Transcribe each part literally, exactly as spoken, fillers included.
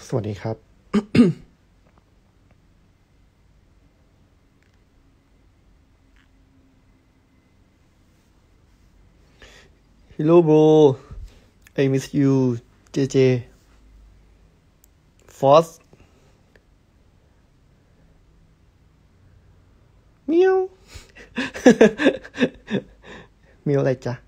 สวัสดีครับ Hello bro I miss you เจ เจ Force เมียว เมียวอะไรจ๊ะ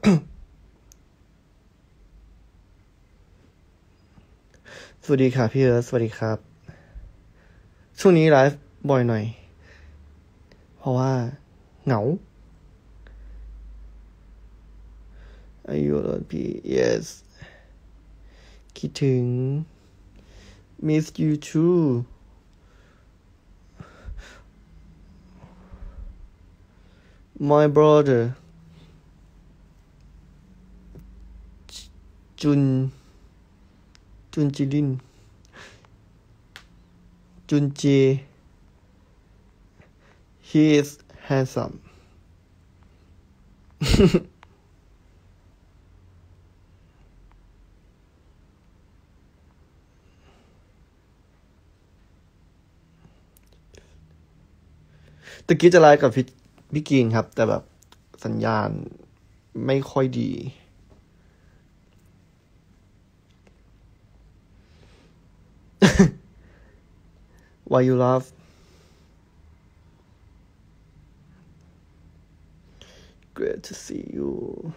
สวัสดีค่ะพี่เอิร์ธสวัสดีครับช่วงนี้ไลฟ์บ่อยหน่อยเพราะว่าเหงาอายุรถพี่ yes คิดถึง miss you too my brother จุนจุนจิลินจุนเจ he is handsome ตะกี้จะไลฟ์กับพี่พี่กีนครับแต่แบบสัญญาณไม่ค่อยดี Why you laugh Great to see you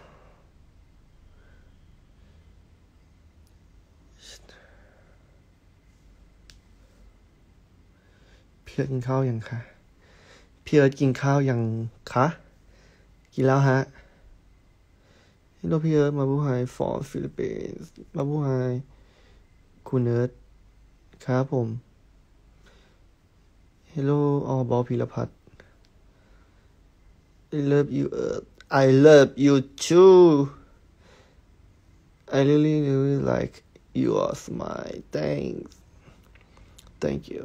พี่เอิร์ธกินข้าวยังคะพี่เอิร์ธกินข้าวยังคะกินแล้วฮะ Hello พี่เอิร์ธมาบูไฮ for Philippines มาบูไฮคุณเอิร์ธครับผม Hello all about พิรพัฒน์ I love you Earth I love you too I really really like your smile thanks thank you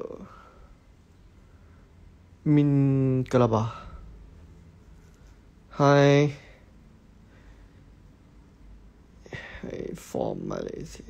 มินกะลาบา Hi Hi from Malaysia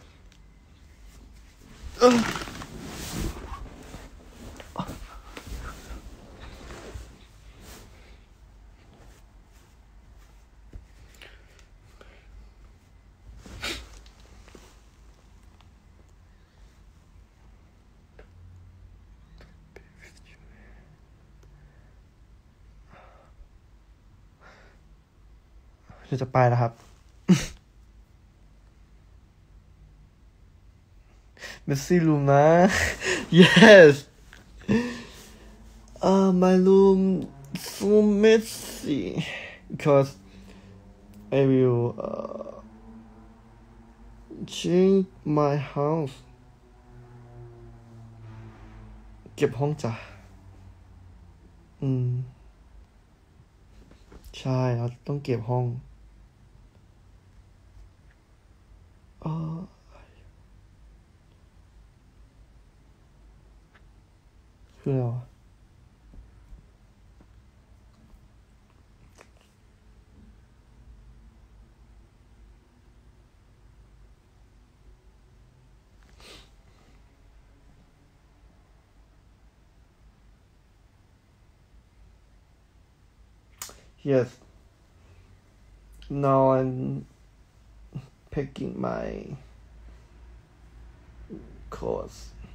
เดี๋ยวจะไปแล้วครับ Messy room นะ Yes uh, my room so messy because I will uh, change my house เก็บห้องจ้ะอืมใช่เราต้องเก็บห้องเออคืออะไรวะ Yes now I'm packing my clothes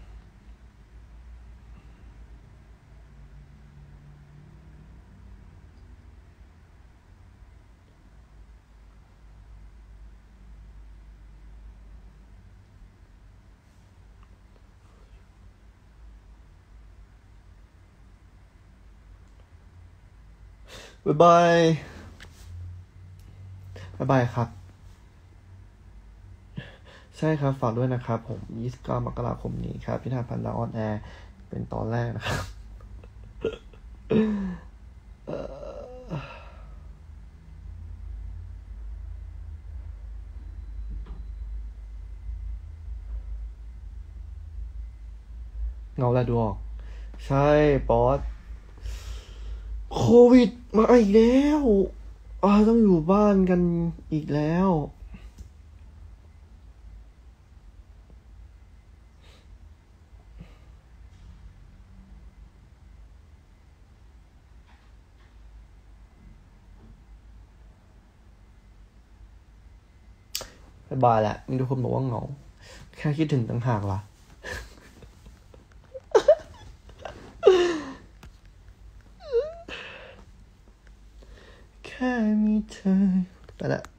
บ๊ายบายบ๊ายบายครับใช่ครับฝากด้วยนะครับผมยี่สิบเก้ามกราคมนี้ครับพิธาพันธ์ดาวออนแอร์เป็นตอนแรกนะครับ เงาและดูออกใช่ป๊อตโควิดมาอีกแล้วอ่าต้องอยู่บ้านกันอีกแล้วบายแหละมีทุกคนบอกว่าเหงาแค่คิดถึงต่างหากล่ะแค่มีเธอไปละ